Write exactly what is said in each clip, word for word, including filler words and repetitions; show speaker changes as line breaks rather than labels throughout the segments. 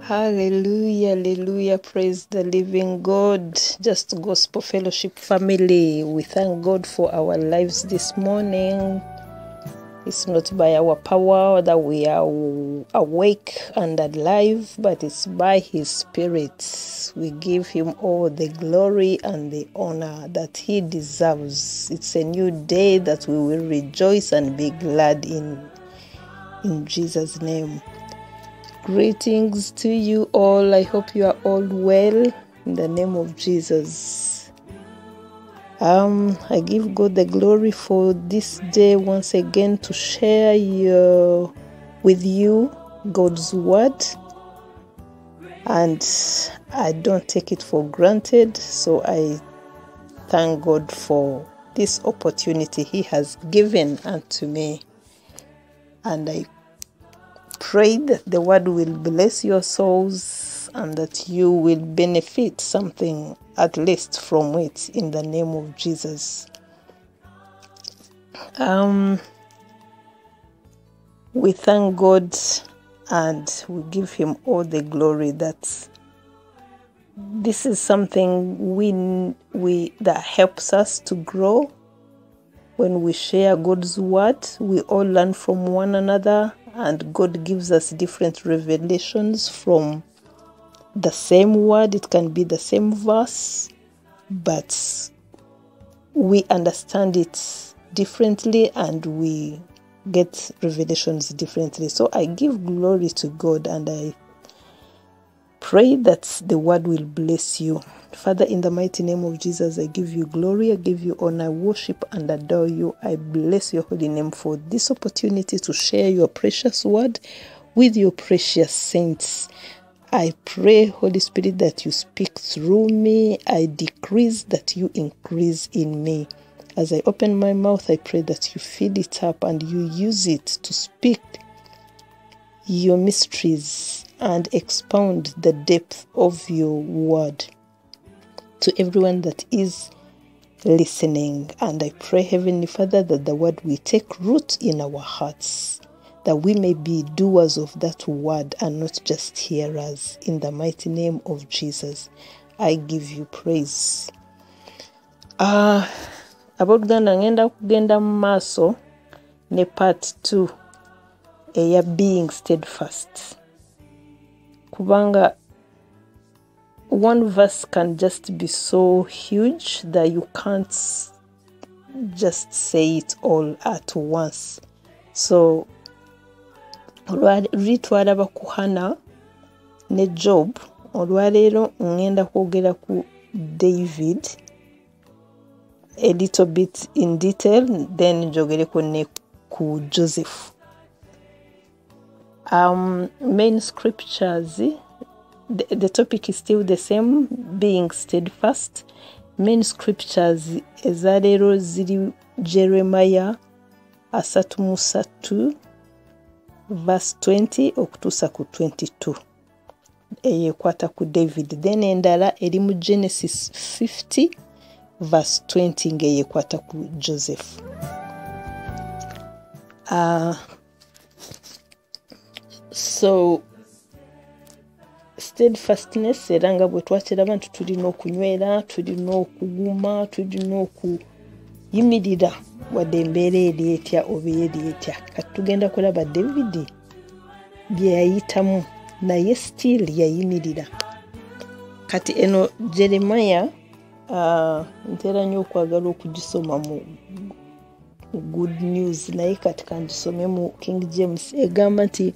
Hallelujah, hallelujah, praise the living God. Just Gospel Fellowship family, we thank God for our lives this morning. It's not by our power that we are awake and alive, but it's by His Spirit. We give Him all the glory and the honor that He deserves. It's a new day that we will rejoice and be glad in. In Jesus' name. Greetings to you all. I hope you are all well in the name of Jesus. Um, I give God the glory for this day once again to share your, with you God's word, and I don't take it for granted. So I thank God for this opportunity He has given unto me, and I pray that the word will bless your souls and that you will benefit something at least from it in the name of Jesus. Um, we thank God and we give Him all the glory that this is something we we that helps us to grow. When we share God's word, we all learn from one another, and God gives us different revelations from the same word. It can be the same verse, but we understand it differently and we get revelations differently. So I give glory to God and I pray that the word will bless you. Father, in the mighty name of Jesus, I give you glory, I give you honor, I worship and adore you. I bless your holy name for this opportunity to share your precious word with your precious saints. I pray, Holy Spirit, that you speak through me. I decrease, that you increase in me. As I open my mouth, I pray that you fill it up and you use it to speak your mysteries and expound the depth of your word to everyone that is listening. And I pray, Heavenly Father, that the word will take root in our hearts, that we may be doers of that word and not just hearers. In the mighty name of Jesus, I give you praise. Uh, aboganda ngenda kugenda maso ne part two eya being steadfast. Kubanga one verse can just be so huge that you can't just say it all at once. So, olwalitwala bakuhana ne Job, olwaleero ngenda kwogera ku David a little bit in detail, then njogereko ne ku Joseph. Um, main scriptures, The, the topic is still the same, being steadfast. Main scriptures ezalero ziri Jeremiah asatu musatu verse twenty okutuusa ku twenty-two eyekwata ku David. Then endala eri mu Genesis fifty verse twenty ngeyekwata ku Joseph. Uh, so steadfastness era nga bwe twakira abantu tulina okunywera, tulina okuguma, tulina okuyimirira wadde embeera eri etya oba eri etya. Kati tugenda kulaba David bye yayitamu naye still yayimirira. Kati eno Jeremiah uh, ntera nnyo okwagala okugisoma mu Good News, naye kati kangisome mu King James. Egamba nti,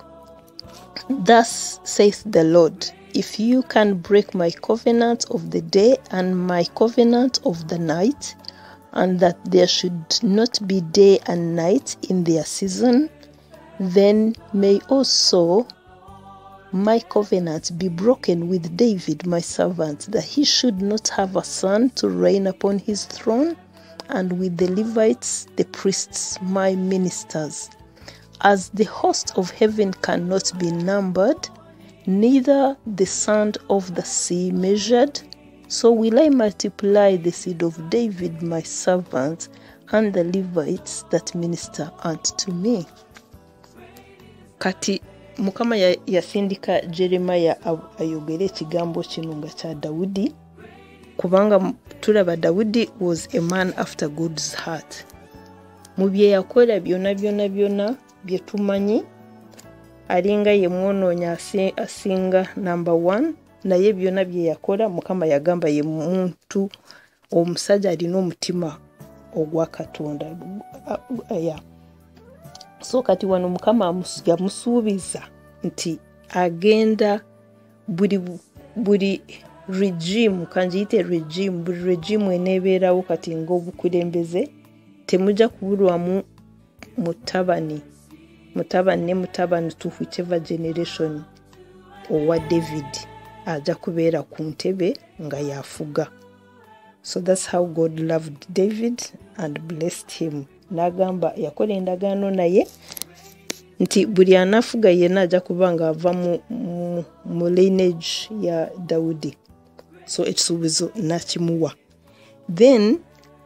"Thus saith the Lord, if you can break my covenant of the day and my covenant of the night, and that there should not be day and night in their season, then may also my covenant be broken with David my servant, that he should not have a son to reign upon his throne, and with the Levites, the priests, my ministers. As the host of heaven cannot be numbered, neither the sand of the sea measured, so will I multiply the seed of David my servant, and the Levites that minister unto me." Kati Mukama yasindika Jeremiah ayogere ekigambo kino nga kya Dawudi, kubanga tulaba Dawudi was a man after God's heart. Mu bye yakola byonna byonna byonna bye tumanyi, alinga ye mwononya asinga number one, naye byonna bye yakola Mukama yagamba ye muntu omusajja alina omutima ogwa Katonda. Yeah. So kati wano Mukama yamusuubiza nti agenda buli buli regime, kanjiyite regime, buli regime enebeerawo kati ng'obukulembeze temujja kubulwamu mutabani mutabani ne mutabani to whichever generation owa David ajja kubeera ku ntebe nga yafuga. So that's how God loved David and blessed him. Nagamba yakola endagaano naye nti buli anafuga yenna ajja kuba nga ava mu, mu, mu lineage ya Dawudi. So ekisuubizo nakimuwa. Then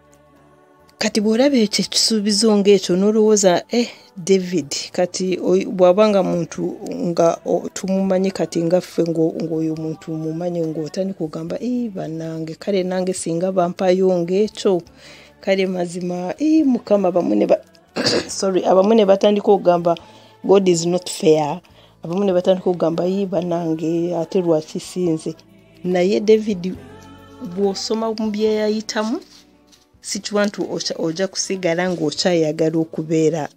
kati bw'olaba ekyo ekisuubizo ng'ekyo n'olowooza eh David kati bw'abanga muntu nga tumumanyi kati nga ffe ng'oyo muntu mumanyi ng'otani kugamba eh bannange kale nange singa bampayo ng'ekyo kale mazima eh Mukama bamune ba sorry abamune batandika okugamba God is not fair, abamune batandika okugamba eh bannange ate lwaki sinze. Naye David bw'osoma mu bye yayitamu si kiwantu oja kusigala ng'okyayagala okubeera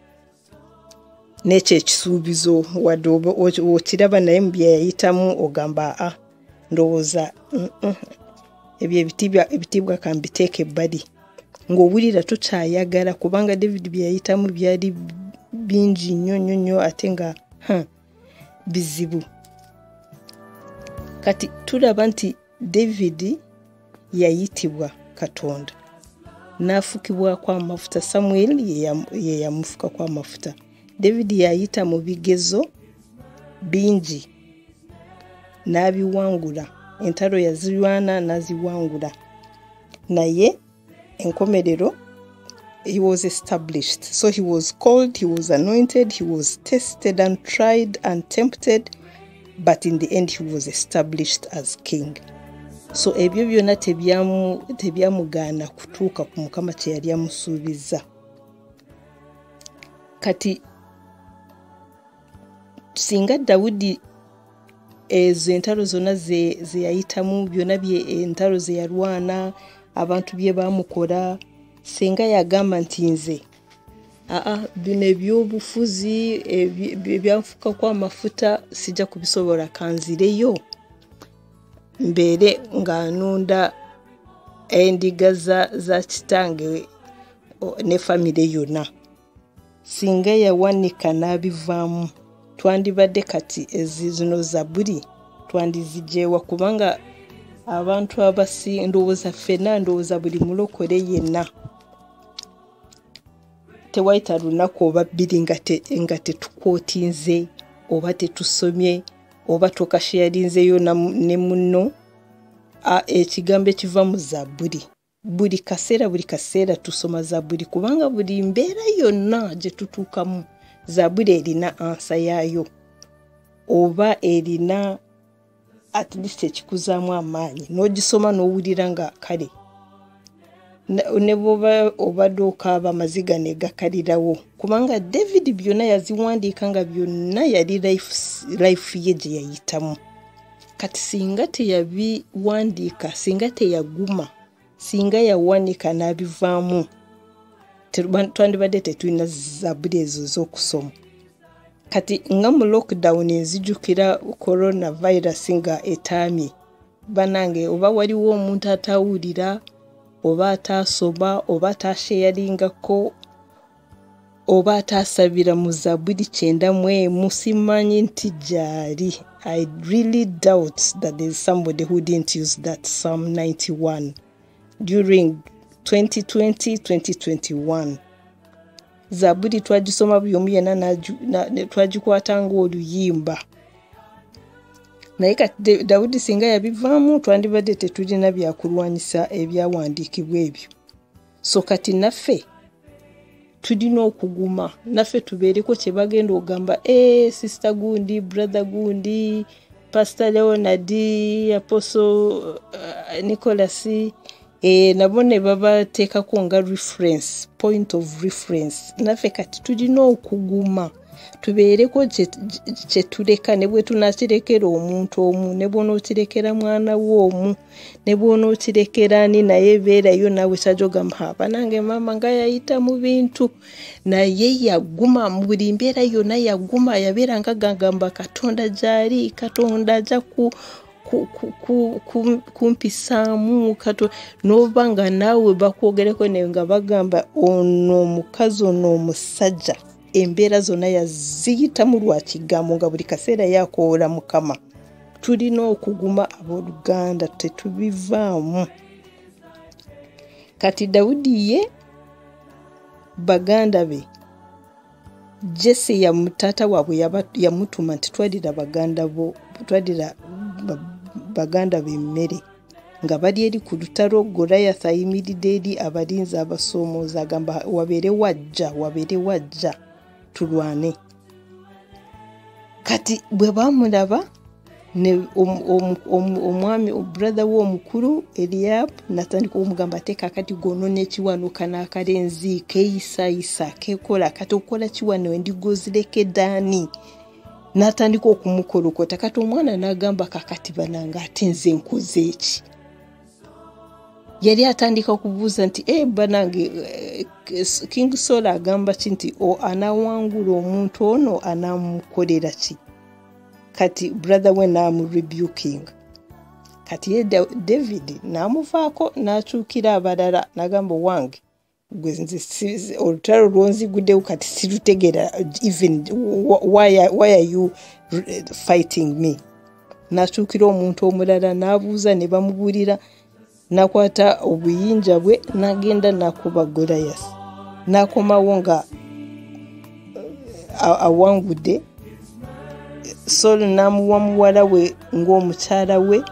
n'ekyo ekisuubizo wadde okiraba naye mu bye yayitamu ogamba ah ndowooza ebyo ebitiibwa kambiteeka ebbali ng'owulira tokyayagala kubanga David bye yayitamu byali bingi nnyo nnyo nnyo ate nga bizibu. Kati tulaba nti David yayitibwa Katonda n'afukibwa kwa mafuta. Samuel ye yamufuka kwa mafuta. David yayita mu bigezo bingi n'abiwangula, entalo yazirwana n'aziwangula, naye enkomerero he was established. So he was called, he was anointed, he was tested and tried and tempted, but in the end he was established as king. So ebyo byonna tebyamu tebyamugaana kutuuka ku Mukama kye yali amusuubiza. Kati singa Dawudi ezo entalo zonna ze, ze yayitamu byonna bye entalo ze yalwana abantu bye bamukola, singa yagamba nti nze aa bino ebyobufuzi ebyanfuka kwa mafuta sijja kubisobola kanzireyo mbeere ng'anunda endiga za, za kitange ne famire yonna, singa yawanika n'abivaamu twandibadde kati ezizino Zaburi twandizijeewa kubanga abantu abasi ndowooza ffenna ndowooza buli mulokole yenna tewayita lunaku oba bbiri nga tetukootinze oba tetusomye oba tokasharinzeyo ne munno ekigambo ekiva mu Zaburi. Buli kaseera buli kaseera tusoma Zaburi kubanga buli mbeera yonna gye tutuukamu Zaburi erina ansa yaayo oba erina at least ekikuzaamu amaanyi n'ogisoma n'owulira nga kale ne bw'oba obadde okaaba amaziga ne gakalirawo kubanga David byonna yaziwandiika nga byonna yali life, life ye gye yayitamu. Kati singa teyabiwandiika, singa teyaguma, singa yawanika n'abivaamu twandibadde tetulina Zaburi ezo z'okusoma. Kati nga mu lockdown enzijukira coronavirus nga etaamye banange oba waliwo omuntu atawulira oba atasoma oba atasharingako oba atasabira mu Zaburi kyenda mu emu simanyi nti gyali. I really doubt that there is somebody who didn't use that Psalm ninety-one during twenty twenty twenty twenty-one. Zaburi twagisoma buli omu yenna twagikwata ng'oluyimba. Naye kati Dawudi singa yabivaamu twandibadde tetulina byakulwanyisa ebyawandiikibwa ebyo. So kati naffe tulina okuguma naffe tubeereko kye bagenda ogamba eh sister gundi brother gundi Pastor Leonard Apostle uh, Nicholas eh nabo ne babateekako nga reference point of reference naffe kati tulina okuguma tubeereko kye tuleka ne bwe tunakirekera omuntu omu ne bw'onookirekera mwana w'omu ne bw'onookirekera ani naye beerayo nawe kyajogamba haba nange mama nga yayita mu bintu naye yaguma mu buli mbeera yonna yaguma yabeera nga gagamba Katonda gy'ali Katonda ajja ku kumpisaamu kato n'oba nga naawe bakwogereko ne nga bagamba ono omukazi ono omusajja embeera zonna yaziyitamu lwa kigambo nga buli kaseera yakoola Mukama. Tulina okuguma abooluganda tetubivaamu. Kati Dawudi ye baganda be Jesse ya mutata waabwe yamutuma nti twadira baganda bo twadira baganda be mmere nga bali eri ku lutalo Goliath ayimiridde eri abalinzi abasoomooza agamba wabeere wajja wabeere wajja tulwane. Kati bwe bamulaba ne omwami brother w'omukulu Eliab natandika omugamba teeka kati gono n'ekiwano kana akalenzi keeyisayisa kekola kati okola kiwano endigo zirekeddaani natandika okumukolokota kati omwana n'agamba kakati bananga ate nze nkoze eki yali atandika okubuuza nti eh banange King Saul agamba nti o anawangula omuntu ono anamukolera ki kati brother we naamu rebuking kati ye David naamuvaako n'akyukira abalala n'agamba wange gwe nze olutalo lwonziguddewo kati sirutegera even why, why are you fighting me n'akyukira omuntu omulala n'abuuza ne bamubuulira nakwata obuyinja bwe n'agenda n'akuba Goliath n'akomawo nga awangudde Saul n'amuwa muwala we ng'omukyala we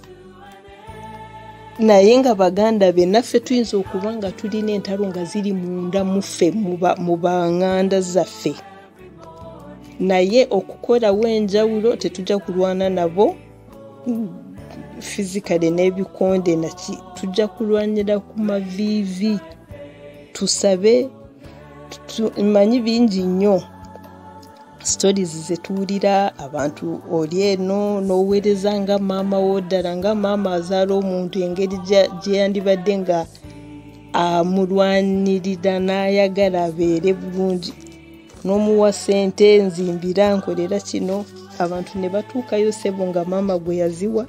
naye nga baganda be naffe tuyinza okuba nga tulina entalo nga ziri munda muffe mu baŋŋanda zaffe naye okukolawo enjawulo tetujja kulwana nabo physically n'ebikonde naki tujja kulwanira ku maviivi tusabe mmanyi bingi nnyo stories zetuwulira abantu oli eno n'oweereza nga maama woddala nga maama azaala omuntu engeri gye yandibadde nga amulwanirira n'ayagala abeere bulungi n'omuwa ssente nzimbira nkolera kino abantu ne batuukayo ssebo nga maama gwe yaziwa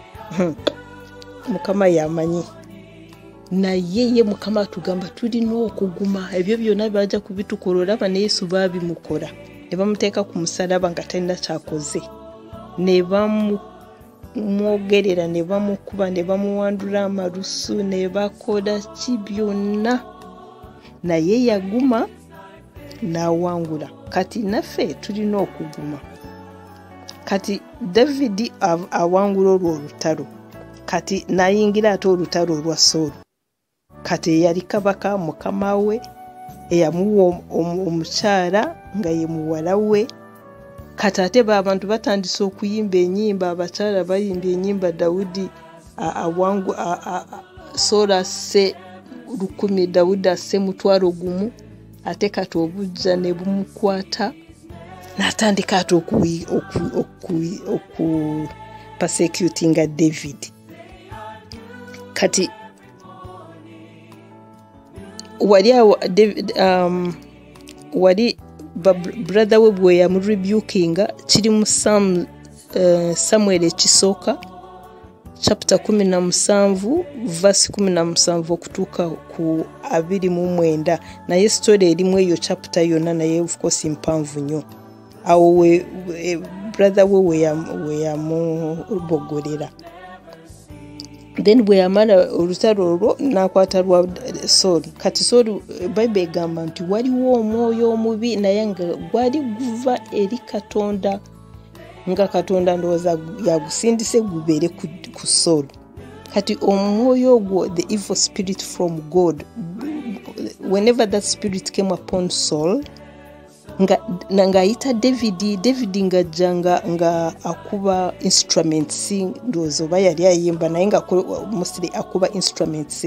Mukama yamanyi naye ye Mukama atugamba tulina okuguma ebyo byonna bajja kubitukola olaba ne Yesu baabimukola ne bamuteeka ku musalaba nga talina kyakoze ne bamumwogerera ne bamukuba ne bamuwandula amalusu ne bakola ki byonna naye yaguma n'awangula. Kati naffe tulina okuguma. Kati David awangula olwo olutalo kati n'ayingira ate olutalo olwa Saul kati yali kabaka mukama we eyamuwa omukyala nga ye muwala we kati ate abantu batandise okuyimba ennyimba abakyala bayimba ennyimba Dawudi awangu Saul asse lukumi Dawudi asse mutwalo gumu ate kati obujja ne bumukwata n'atandika ate oku oku persecuting David. Kati wali um wali brother we bwe ya rebukinga kiri mu Sam uh, Samuel ekisooka chapter kumi na seven verse kumi na seven okutuuka ku abiri mu mwenda naye story erimu eyo chapter yonna naye of course mpanvu nnyo awo we brother we we ya we ya mu bogolera then bwe yamala olutalo olwo n'akwata lwa Saul. Kati Saul Bible egamba nti waliwo omwoyo omubi naye nga gwali guva eri Katonda nga Katonda ndowooza yagusindise gubeere ku Saul. Kati omwoyo ogwo the evil spirit from God whenever that spirit came upon Saul, nga ngaita David David nga janga nga akuba instruments ndozo bayali ayimba naye nga mostly akuba instruments.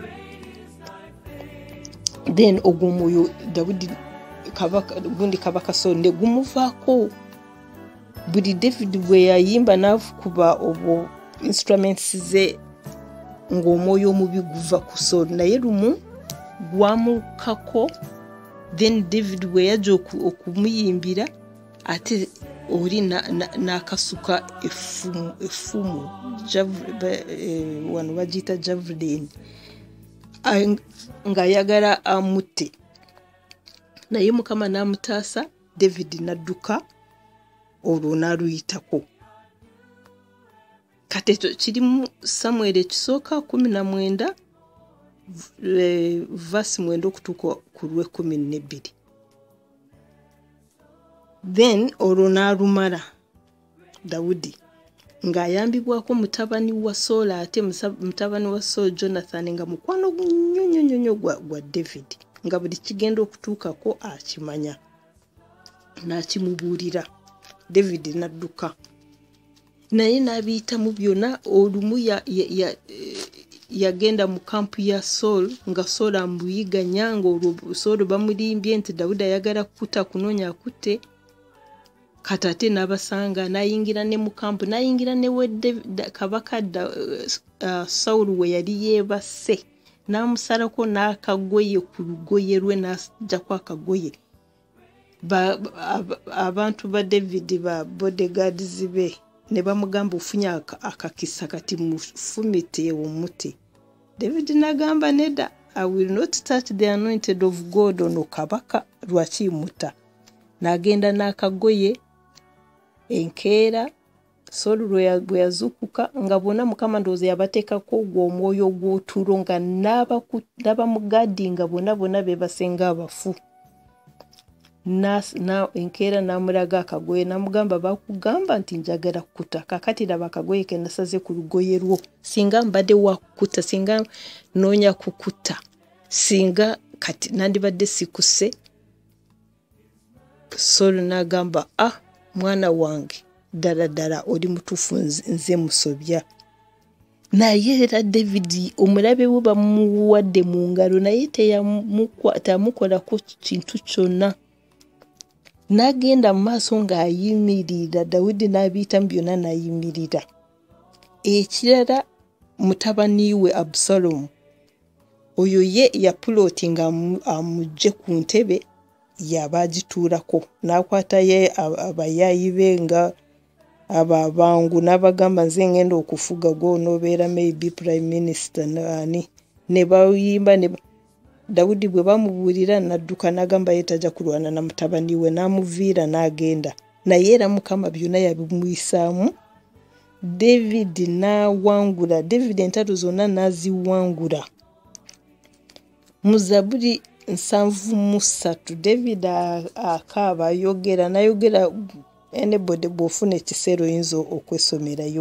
Then ogumuyo Daudi kabaka gundi kabaka so ne gumuvako budi David bwe yayimba nafukuba obo instruments ze ng'omwoyo omubi guva ku Saul naye lumu gwamukako. Then David bwe yaja okumuyimbira ate oli n'akasuka efumu efumu wano bagiyita javelin nga yagala amute naye Mukama n'amutaasa. David n'adduka olwo n'aluyitako. Kati ekyo kiri mu Samuel ekisooka kumi na mwenda verse mwenda okutuuka ku lw'ekkumi n'ebbiri. Then olwo n'alumala Dawudi ng'ayambibwako mutabani wa Saul ate mutabani wa Saul Jonathan nga mukwano gunnyonnyonnyo gwa David nga buli kigenda okutuukako akimanya n'akimubuulira. David n'adduka naye n'abiyitamu byonna. Olumu yagenda mu kampu ya Saul nga Saul amuyiganya ng'olwo Saul bamulimbye nti Dawudi ayagala kukuta kunoonya akutte. Kati ate n'abasanga n'ayingira ne mu kampu n'ayingira ne wedde kabaka Saul we yali yeebase n'amusalako n'akagoye ku lugoye lwe n'ajjako akagoye. Abantu ba David ba bodyguards be ne bamugamba ofunye akakisa kati mufumite omuti. David n'agamba nedda, I will not touch the anointed of God ono kabaka lwaki muta. N'agenda n'akagoye enkeera Saul bwe yazukuka nga bonna Mukama ndowooza yabateekako gw'omwoyo ogw'otulo nga n'abamugaadinga bonna bonna beebasenga abafu. Na enkeera n'amulaga akagoye n'amugamba bakugamba nti njagala kukuta kakati laba akagoye ke nasaze ku lugoye lwo. Singa mbadde wakukuta, singa noonya kukuta, singa kati nandibadde sikuse. Saul n'agamba ah mwana wange ddala ddala oli mutuufu nze musobya. Naye era David omulabe we bamuwadde mu ngalo naye teyamukolako kintu kyonna. N'agenda mu maaso ng'ayimirira. Dawudi n'abiyitamu byonna n'ayimirira. Ekirala mutabani we Absalomu oyo ye yapuloti nga amugye ku ntebe yaba agituulako. N'akwata ye abayaayi be nga ababangu n'abagamba nze ngenda okufuga gw'onoobeera maybe prime minister nani ne bayimba ne Dawudi bwe bamubuulira n'adduka n'agamba ye tajja kulwana na mutabani we n'amuviira n'agenda. Naye era Mukama byonna yabimuyisaamu. David n'awangula. David entalo zonna n'aziwangula. Mu Zaburi nsanvu mu ssatu David akaaba ayogera n'ayogera anybody bw'ofuna ekiseera oyinza okwesomerayo.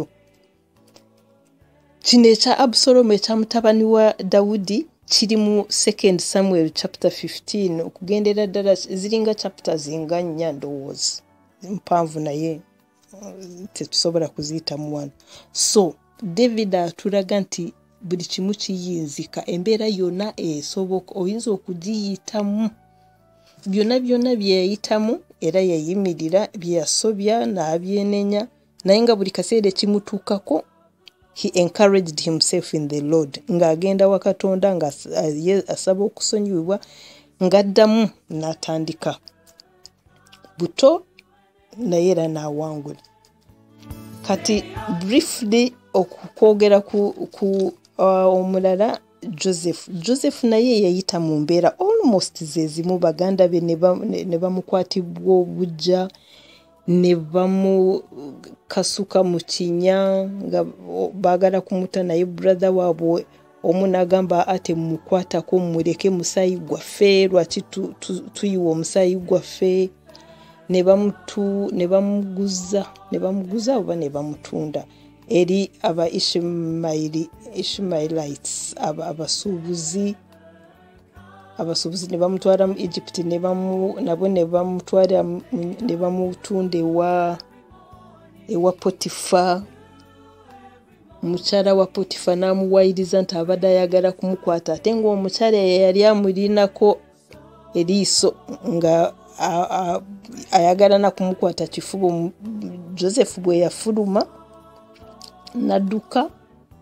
Kino ekya Absalomu ekya mutabani wa Dawudi kiri mu Second Samuel chapter fifteen okugendera ddala ziringa chapters nga nnya ndowooza mpanvu naye tetusobola kuziyita mu wano. So David atulaga nti buli kimu kiyinzika, embeera yonna esoboka oyinza okugiyitamu. Byonna byonna bye yayitamu era yayimirira, bye yasobya n'abyenenya naye nga buli kaseera ekimutuukako he encouraged himself in the Lord. Ng'agenda wa Katonda nga asaba okusonyiwibwa ng'addamu n'atandika buto naye era n'awangula. Kati briefly okukwogera ku, ku uh, omulala Joseph. Joseph naye yayita mu mbeera almost zezimu. Baganda be ne bamukwatibwa obujja ne bamukasuka mu kinya nga baagala kumuta naye brother waabwe omu n'agamba ate mukwatako muleke musaayi gwaffe lwaki tuyiwa omusaayi gwaffe. Ne bamutu ne bamuguza ne bamuguza oba ne bamutunda eri aba Ishmaeli Ishmaelites abasuubuzi abasuubuzi ne bamutwala mu Egypt ne bamu nabo ne bamutwala ne bamutunde wa ewa Potifa. Mukyala wa Potifa n'amuwayiriza nti abadde ayagala kumukwata ate ng'omukyala yali amulinako eriiso nga ayagala na kumukwata kifuba. Joseph bwe yafuluma n'adduka,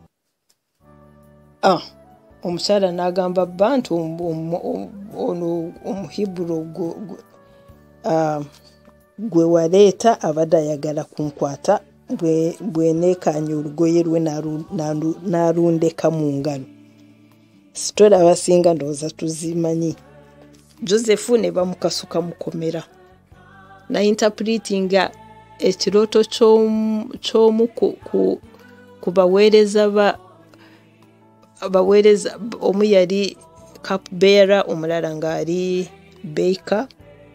ah omukyala n'agamba bba nti ono omuhiburo gwe waleeta abadde ayagala kunkwata, bwe neekanye olugoye lwe n'alundeka mu ngalo. Sitori abasinga ndowooza tuzimanyi. Joseph ne bamukasuka mukomera na-interpretinga ekirooto ky'omu ku baweereza ba abaweereza, omu yali cupbearer omulala ng'ali baker,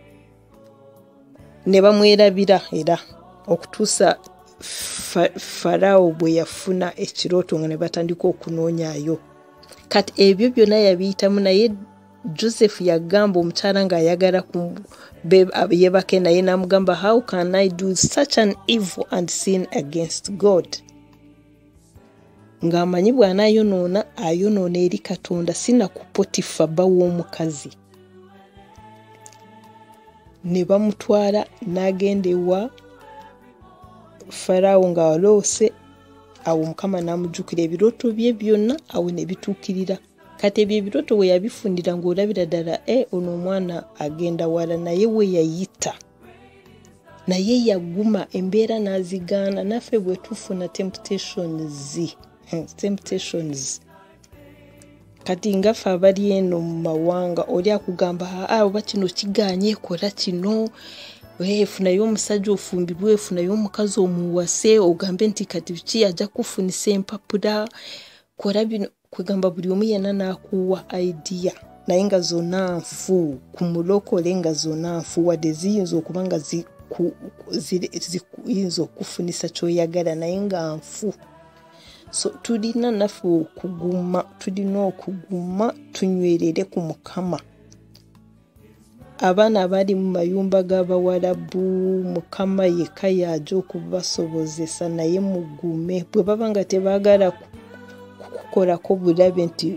ne bamwerabira era okutuusa Farao bwe yafuna ekirooto nga ne batandika okunoonyaayo. Kati ebyo byonna yabiyitamu, naye Joseph yagamba omukyala ng'ayagala yeebake naye n'amugamba, how can I do such an evil and sin against God? Ng'amanyi bw'anaayonoona ayonoona eri Katonda, sina ku Potifa bba w'omukazi. Ne bamutwala n'agenda ewa Farao ng'aloose. Awo Mukama n'amujjukira ebirooto bye byonna, awo ne bituukirira. Kati ebyo ebirooto we yabifundira ng'olabira ddala e ono omwana agenda wala, naye we yayita naye yaguma, embeera n'azigaana. Naffe bwe tufuna temptations temptations kati ngaffe abali eno mu mawanga, oli akugamba aa oba kino kigaanye, kola kino, weefunayo omusajja ofumbirwe, weefunayo omukazi omuwase, ogambe nti kati ki ajja kufunisa empapula, kola bino. Kwegamba buli omu yenna n'akuwa idea, naye nga zonna nfu, ku mulokole nga zonna nfu, wadde ziyinza okuba nga ziyinza okufunisa ky'oyagala naye nga nfu. So tulina naffe okuguma, tulina okuguma tunywerere ku Mukama. Abaana abali mu mayumba g'Abawarabu, Mukama yekka y'ajja okubasobozesa, naye mugume. Bwe baba nga tebaagala kukolako bulabe nti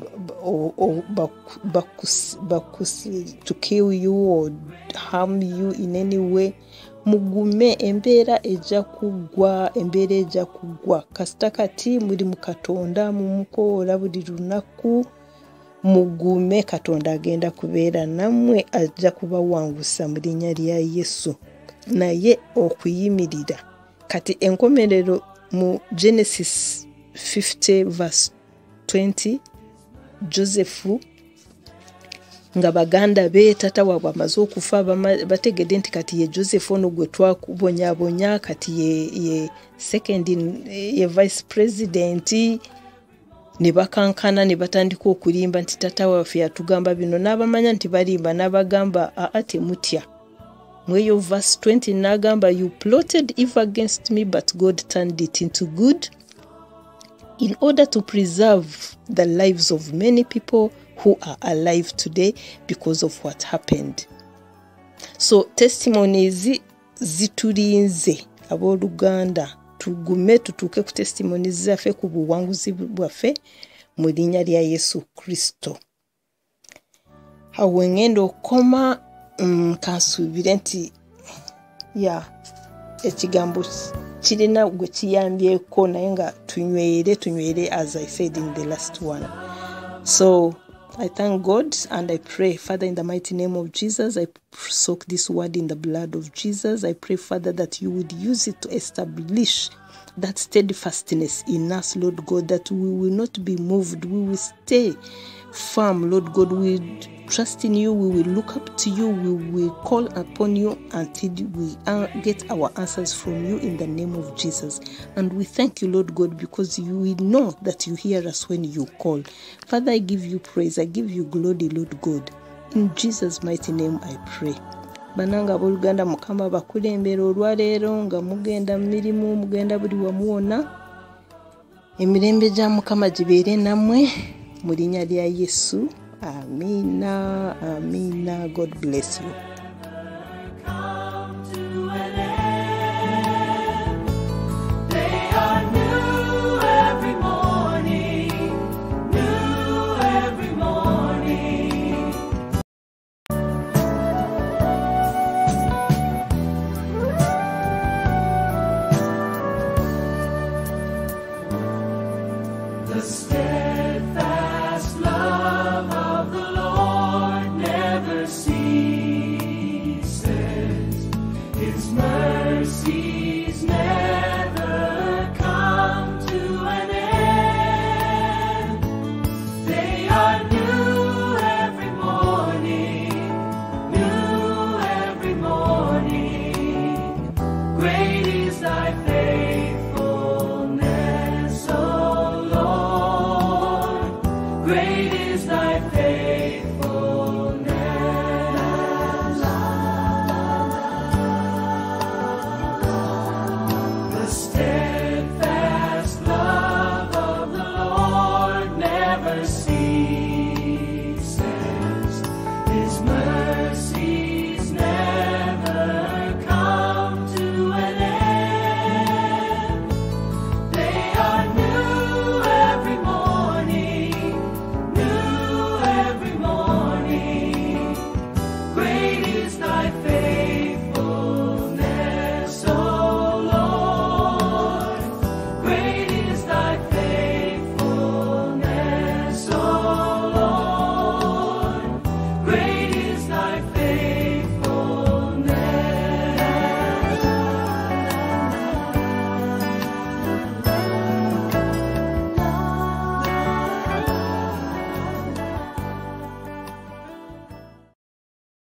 to kill you or harm you in any way, mugume. Embeera ejja kugwa, embeera ejja kugwa. Kasita kati muri mu Katonda, mumukoola buli lunaku, mugume. Katonda agenda kubeera nammwe, ajja kubawangusa mu linnya lya Yesu. Naye okuyimirira kati enkomerero mu Genesis fifty verse twenty, Joseph nga baganda be tata waabwe amaze okufa, bategedde nti kati ye Joseph ono gwe twakubonyabonya, kati ye, ye second ye vice president. Ne bakankana ne batandika okulimba nti tata waffe yatugamba bino, n'abamanya nti balimba, n'abagamba aa temutya. Mweyo verse twenty n'agamba, you plotted evil against me but God turned it into good in order to preserve the lives of many people who are alive today because of what happened. So testimonies zitulinze abooluganda, tugume tutuuke ku testimonies zaffe, ku buwanguzi bwaffe mu linnya lya Yesu Kristo. Awo ngenda okoma mm, kansuubire nti ya ekigambo kirina gwe kiyambyeko, naye nga tunywere tunywere as I said in the last one. So I thank God and I pray, Father, in the mighty name of Jesus, I soak this word in the blood of Jesus. I pray, Father, that you would use it to establish that steadfastness in us, Lord God, that we will not be moved. We will stay firm, Lord God. We will trust in you. We will look up to you. We will call upon you until we get our answers from you in the name of Jesus. And we thank you, Lord God, because you will know that you hear us when you call. Father, I give you praise. I give you glory, Lord God. In Jesus' mighty name I pray. Bananga abooluganda Mukama bakulembera olwaleero nga mugenda mu mirimu, mugenda buli wamuwona. Emirembe gya Mukama gibeere nammwe mu linnya lya Yesu. Amina, Amina. God bless you.